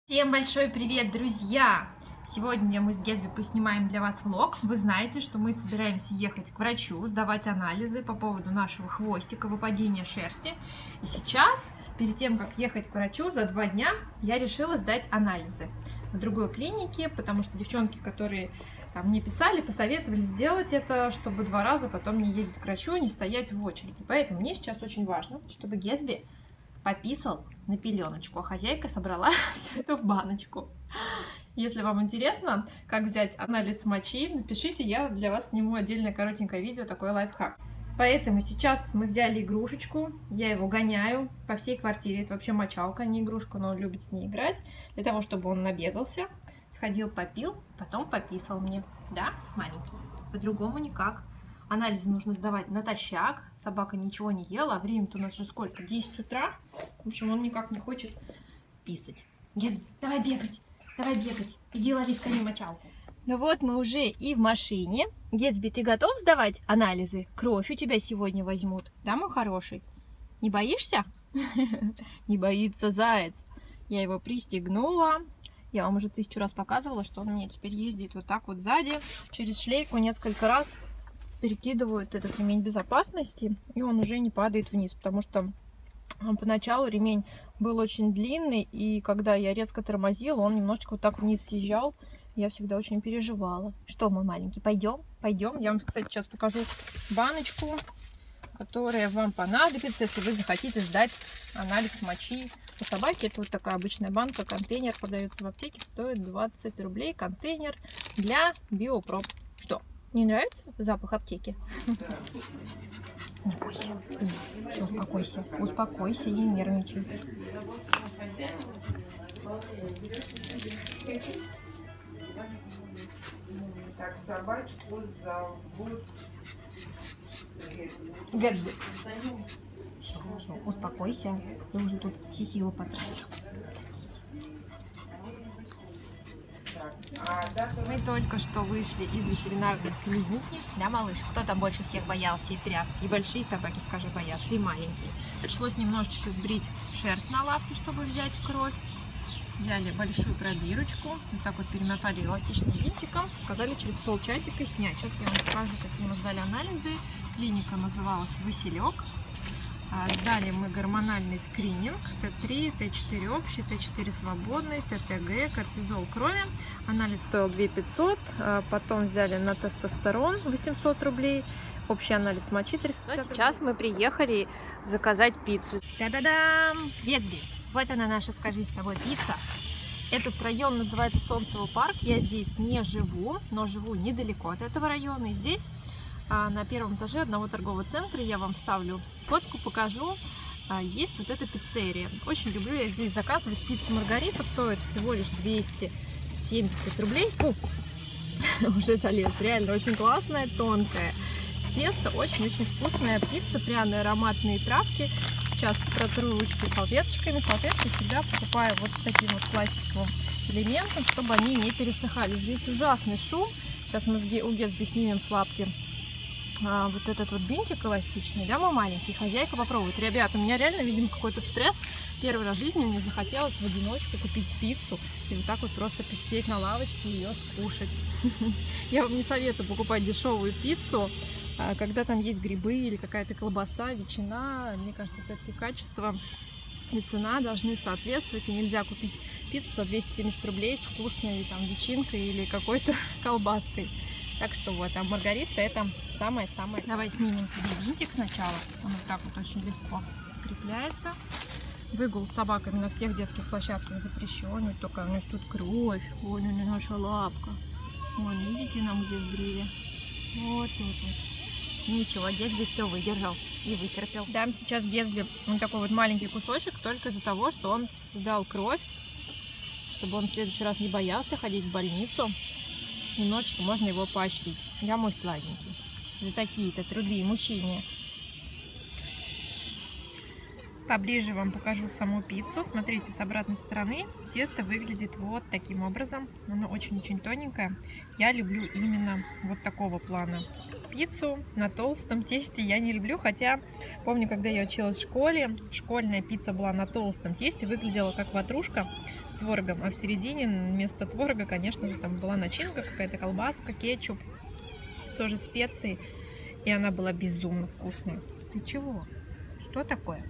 Всем большой привет, друзья! Сегодня мы с Гетсби поснимаем для вас влог. Вы знаете, что мы собираемся ехать к врачу, сдавать анализы по поводу нашего хвостика, выпадения шерсти. И сейчас, перед тем, как ехать к врачу, за 2 дня я решила сдать анализы в другой клинике, потому что девчонки, которые мне писали, посоветовали сделать это, чтобы 2 раза потом не ездить к врачу, не стоять в очереди. Поэтому мне сейчас очень важно, чтобы Гетсби пописал на пеленочку, а хозяйка собрала все это в баночку. Если вам интересно, как взять анализ мочи, напишите, я для вас сниму отдельное коротенькое видео, такой лайфхак. Поэтому сейчас мы взяли игрушечку, я его гоняю по всей квартире. Это вообще мочалка, не игрушка, но он любит с ней играть, для того, чтобы он набегался, сходил, попил, потом пописал мне. Да, маленький? По-другому никак. Анализы нужно сдавать натощак. Собака ничего не ела, а время-то у нас уже сколько? 10 утра. В общем, он никак не хочет писать. Гетсби, давай бегать, давай бегать. Иди лови скорее мочалку. Ну вот мы уже и в машине. Гетсби, ты готов сдавать анализы? Кровь у тебя сегодня возьмут. Да, мой хороший? Не боишься? Не боится заяц. Я его пристегнула. Я вам уже 1000 раз показывала, что он у меня теперь ездит вот так вот сзади. Через шлейку несколько раз перекидывают этот ремень безопасности, и он уже не падает вниз, потому что поначалу ремень был очень длинный, и когда я резко тормозила, он немножечко вот так вниз съезжал. Я всегда очень переживала. Что, мой маленький, пойдем? Пойдем. Я вам, кстати, сейчас покажу баночку, которая вам понадобится, если вы захотите сдать анализ мочи у собаки. Это вот такая обычная банка, контейнер продается в аптеке, стоит 20 рублей. Контейнер для биопроб. Что? Не нравится запах аптеки? Не бойся, иди, все, успокойся, успокойся, не нервничай. Так, собачку зовут Гетсби. Все, успокойся, ты уже тут все силы потратил. Мы только что вышли из ветеринарной клиники. Да, малыш? Кто там больше всех боялся и тряс? И большие собаки, скажи, боятся, и маленькие. Пришлось немножечко сбрить шерсть на лапке, чтобы взять кровь. Взяли большую пробирочку, вот так вот перемотали эластичным винтиком. Сказали через полчасика снять. Сейчас я вам покажу, какие мы сдали анализы. Клиника называлась «Василек». Сдали мы гормональный скрининг, Т3, Т4 общий, Т4 свободный, ТТГ, кортизол крови. Анализ стоил 2500, потом взяли на тестостерон 800 рублей, общий анализ мочи 350. Сейчас мы приехали заказать пиццу. Та-да-дам! Гетсби, вот она наша, скажи, с тобой пицца. Этот район называется Солнцевый парк. Я здесь не живу, но живу недалеко от этого района. И здесь на первом этаже одного торгового центра, я вам вставлю фотку, покажу, есть вот эта пиццерия. Очень люблю я здесь заказывать. Пицца Маргарита стоит всего лишь 270 рублей. Фу, уже залез. Реально очень классная, тонкая. Тесто очень-очень вкусная. Пицца, пряные ароматные травки. Сейчас протру ручки салфеточками. Салфетки всегда покупаю вот с таким вот пластиковым элементом, чтобы они не пересыхали. Здесь ужасный шум. Сейчас мы у Гетсби снимем с лапки вот этот вот бинтик эластичный, да, мой маленький. Хозяйка попробует. Ребята, у меня реально, видимо, какой-то стресс. Первый раз в жизни мне захотелось в одиночку купить пиццу и вот так вот просто посидеть на лавочке и ее скушать. Я вам не советую покупать дешевую пиццу, когда там есть грибы или какая-то колбаса, ветчина. Мне кажется, все-таки качество и цена должны соответствовать. И нельзя купить пиццу за 270 рублей с вкусной там ветчинкой или какой-то колбаской. Так что вот, а Маргарита это самое-самое. Давай снимем тебе винтик сначала. Он вот так вот очень легко крепляется. Выгул с собаками на всех детских площадках запрещен. Только у нас тут кровь. Ой, наша лапка. Вон, видите, нам здесь брили. Вот. Ничего, Гетсби все выдержал и вытерпел. Дам сейчас Гетсби вот такой вот маленький кусочек, только из-за того, что он сдал кровь, чтобы он в следующий раз не боялся ходить в больницу. Немножечко можно его поощрить. Я мой сладенький. За такие-то труды и мучения. Поближе вам покажу саму пиццу. Смотрите, с обратной стороны тесто выглядит вот таким образом. Оно очень-очень тоненькое. Я люблю именно вот такого плана пиццу на толстом тесте. Я не люблю, хотя помню, когда я училась в школе, школьная пицца была на толстом тесте, выглядела как ватрушка с творогом, а в середине вместо творога, конечно же, там была начинка, какая-то колбаска, кетчуп, тоже специи, и она была безумно вкусная. Ты чего? Что такое?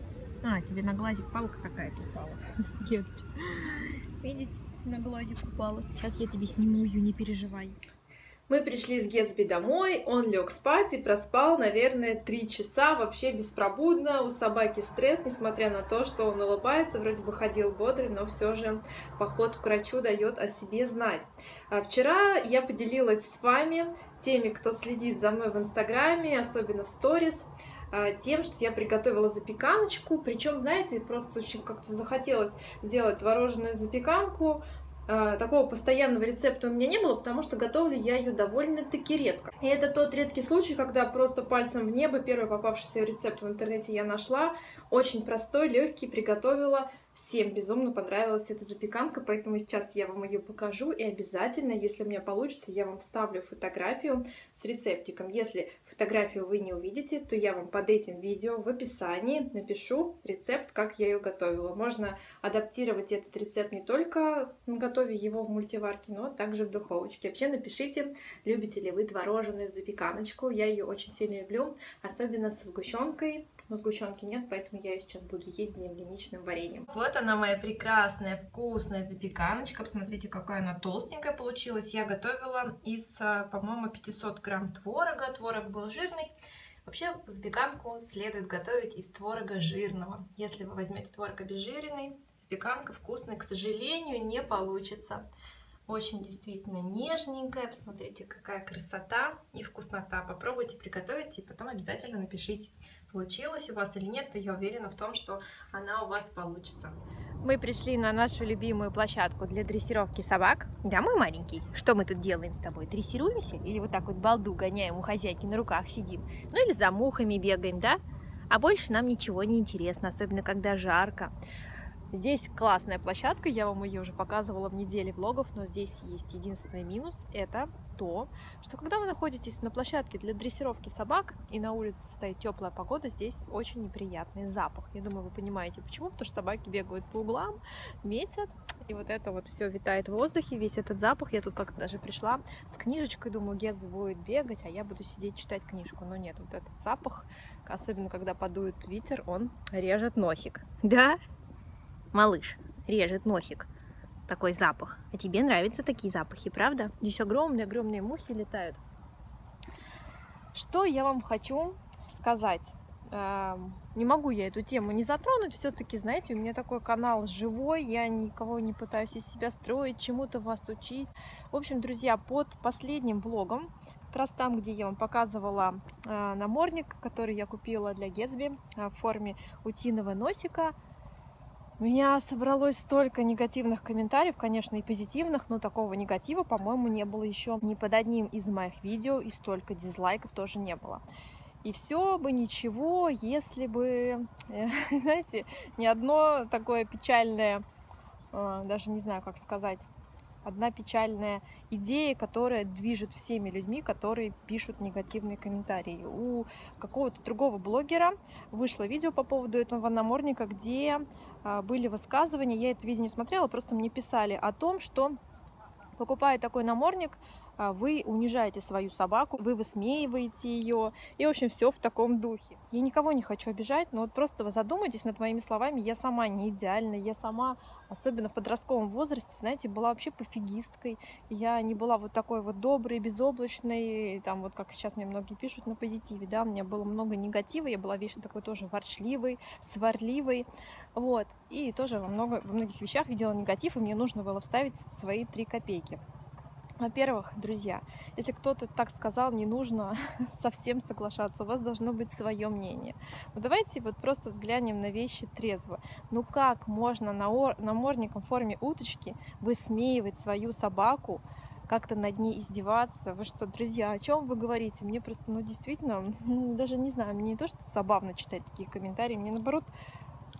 А, тебе на глазик палка какая-то упала. Детский. Видите, на глазик упала. Сейчас я тебе сниму ее, не переживай. Мы пришли с Гетсби домой, он лег спать и проспал, наверное, 3 часа, вообще беспробудно. У собаки стресс, несмотря на то, что он улыбается, вроде бы ходил бодрый, но все же поход к врачу дает о себе знать. Вчера я поделилась с вами, теми, кто следит за мной в Инстаграме, особенно в сторис, тем, что я приготовила запеканочку. Причем, знаете, просто очень как-то захотелось сделать творожную запеканку. Такого постоянного рецепта у меня не было, потому что готовлю я ее довольно-таки редко. И это тот редкий случай, когда просто пальцем в небо первый попавшийся рецепт в интернете я нашла. Очень простой, легкий, приготовила. Всем безумно понравилась эта запеканка, поэтому сейчас я вам ее покажу. И обязательно, если у меня получится, я вам вставлю фотографию с рецептиком. Если фотографию вы не увидите, то я вам под этим видео в описании напишу рецепт, как я ее готовила. Можно адаптировать этот рецепт не только готовя его в мультиварке, но также в духовочке. Вообще напишите, любите ли вы творожную запеканочку. Я ее очень сильно люблю, особенно со сгущенкой. Но сгущенки нет, поэтому я ее сейчас буду есть с земляничным вареньем. Вот она, моя прекрасная, вкусная запеканочка. Посмотрите, какая она толстенькая получилась. Я готовила из, по-моему, 500 грамм творога. Творог был жирный. Вообще, запеканку следует готовить из творога жирного. Если вы возьмете творог обезжиренный, запеканка вкусная, к сожалению, не получится. Очень действительно нежненькая. Посмотрите, какая красота и вкуснота. Попробуйте приготовить и потом обязательно напишите, получилось у вас или нет, то я уверена в том, что она у вас получится. Мы пришли на нашу любимую площадку для дрессировки собак. Да, мой маленький, что мы тут делаем с тобой? Дрессируемся? Или вот так вот балду гоняем, у хозяйки на руках сидим? Ну или за мухами бегаем, да? А больше нам ничего не интересно, особенно когда жарко. Здесь классная площадка, я вам ее уже показывала в неделе влогов, но здесь есть единственный минус, это то, что когда вы находитесь на площадке для дрессировки собак и на улице стоит теплая погода, здесь очень неприятный запах. Я думаю, вы понимаете почему, потому что собаки бегают по углам, метят, и вот это вот все витает в воздухе, весь этот запах. Я тут как-то даже пришла с книжечкой, думаю, Гетсби будет бегать, а я буду сидеть читать книжку, но нет, вот этот запах, особенно когда подует ветер, он режет носик, да? Малыш, режет носик. Такой запах. А тебе нравятся такие запахи, правда? Здесь огромные-огромные мухи летают. Что я вам хочу сказать? Не могу я эту тему не затронуть. Все-таки, знаете, у меня такой канал живой. Я никого не пытаюсь из себя строить, чему-то вас учить. В общем, друзья, под последним влогом, как раз там, где я вам показывала намордник, который я купила для Гетсби в форме утиного носика, у меня собралось столько негативных комментариев, конечно, и позитивных, но такого негатива, по-моему, не было еще ни под одним из моих видео, и столько дизлайков тоже не было. И все бы ничего, если бы, знаете, ни одно такое печальное, даже не знаю, как сказать, одна печальная идея, которая движет всеми людьми, которые пишут негативные комментарии. У какого-то другого блогера вышло видео по поводу этого намордника, где были высказывания, я это видео не смотрела, просто мне писали о том, что, покупая такой намордник, вы унижаете свою собаку, вы высмеиваете ее, и, в общем, все в таком духе. Я никого не хочу обижать, но вот просто вы задумайтесь над моими словами, я сама не идеальна, я сама, особенно в подростковом возрасте, знаете, была вообще пофигисткой, я не была вот такой вот доброй, безоблачной, там вот как сейчас мне многие пишут на позитиве, да, у меня было много негатива, я была вечно такой тоже ворчливой, сварливой, вот, и тоже во многих вещах видела негатив, и мне нужно было вставить свои 3 копейки. Во-первых, друзья, если кто-то так сказал, не нужно совсем соглашаться, у вас должно быть свое мнение. Но давайте вот просто взглянем на вещи трезво. Ну как можно намордником в форме уточки высмеивать свою собаку, как-то над ней издеваться? Вы что, друзья, о чем вы говорите? Мне просто, ну действительно, даже не знаю, мне не то, что забавно читать такие комментарии, мне наоборот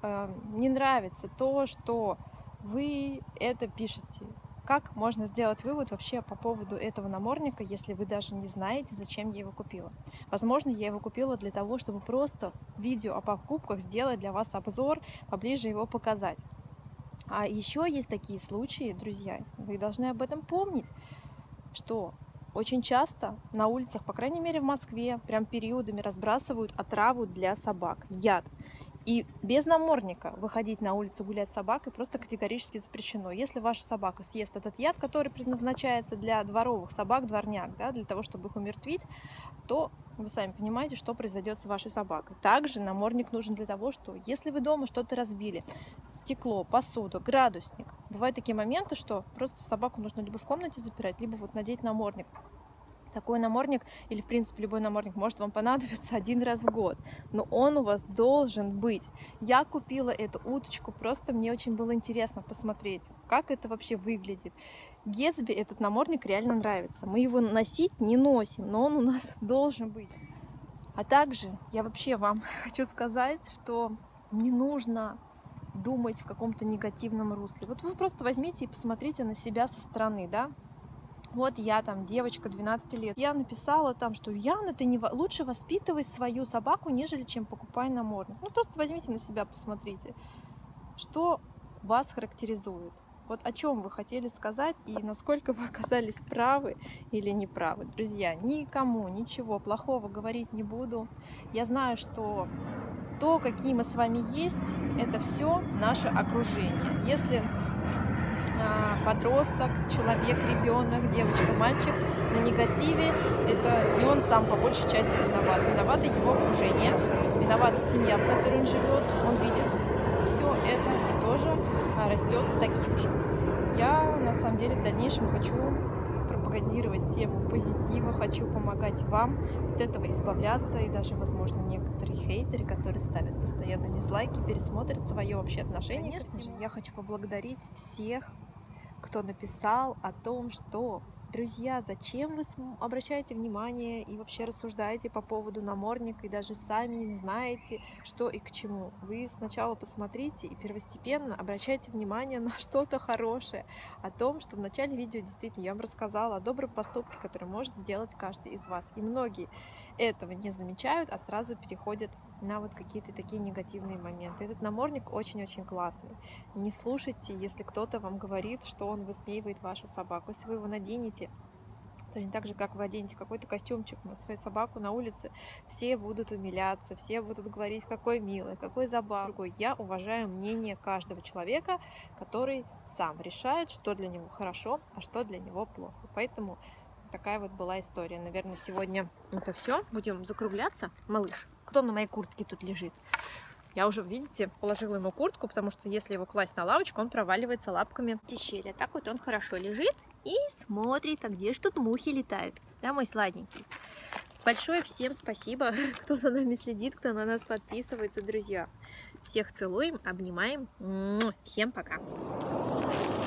не нравится то, что вы это пишете. Как можно сделать вывод вообще по поводу этого намордника, если вы даже не знаете, зачем я его купила? Возможно, я его купила для того, чтобы просто видео о покупках сделать для вас обзор, поближе его показать. А еще есть такие случаи, друзья, вы должны об этом помнить, что очень часто на улицах, по крайней мере в Москве, прям периодами разбрасывают отраву для собак, яд. И без намордника выходить на улицу гулять с собакой просто категорически запрещено. Если ваша собака съест этот яд, который предназначается для дворовых собак, дворняк, да, для того, чтобы их умертвить, то вы сами понимаете, что произойдет с вашей собакой. Также намордник нужен для того, что если вы дома что-то разбили, стекло, посуду, градусник, бывают такие моменты, что просто собаку нужно либо в комнате запирать, либо вот надеть намордник. Такой намордник, или в принципе любой намордник, может вам понадобиться один раз в год, но он у вас должен быть. Я купила эту уточку, просто мне очень было интересно посмотреть, как это вообще выглядит. Гетсби этот намордник реально нравится. Мы его носить не носим, но он у нас должен быть. А также я вообще вам хочу сказать, что не нужно думать в каком-то негативном русле. Вот вы просто возьмите и посмотрите на себя со стороны, да? Вот я там, девочка 12 лет, я написала там, что Яна, ты не лучше воспитывай свою собаку, нежели чем покупай намордник. Ну просто возьмите на себя, посмотрите, что вас характеризует. Вот о чем вы хотели сказать и насколько вы оказались правы или неправы. Друзья, никому ничего плохого говорить не буду. Я знаю, что то, какие мы с вами есть, это все наше окружение. Если подросток, человек, ребенок, девочка, мальчик на негативе, это не он сам по большей части виноват. Виновато его окружение, виновата семья, в которой он живет, он видит все это и тоже растет таким же. Я на самом деле в дальнейшем хочу пропагандировать тему позитива, хочу помогать вам от этого избавляться, и даже, возможно, некоторые хейтеры, которые ставят постоянно дизлайки, пересмотрят свое вообще отношение. Конечно же, я хочу поблагодарить всех, кто написал о том, что, друзья, зачем вы обращаете внимание и вообще рассуждаете по поводу намордника и даже сами не знаете, что и к чему. Вы сначала посмотрите и первостепенно обращайте внимание на что-то хорошее, о том, что в начале видео действительно я вам рассказала о добром поступке, который может сделать каждый из вас. И многие этого не замечают, а сразу переходят на вот какие-то такие негативные моменты. Этот намордник очень-очень классный. Не слушайте, если кто-то вам говорит, что он высмеивает вашу собаку. Если вы его наденете, точно так же, как вы оденете какой-то костюмчик на свою собаку на улице, все будут умиляться, все будут говорить, какой милый, какой забавный. Я уважаю мнение каждого человека, который сам решает, что для него хорошо, а что для него плохо. Поэтому такая вот была история. Наверное, сегодня это все. Будем закругляться. Малыш, кто на моей куртке тут лежит? Я уже, видите, положила ему куртку, потому что если его класть на лавочку, он проваливается лапками в щели. Так вот он хорошо лежит и смотрит, а где же тут мухи летают. Да, мой сладенький? Большое всем спасибо, кто за нами следит, кто на нас подписывается, друзья. Всех целуем, обнимаем. Всем пока.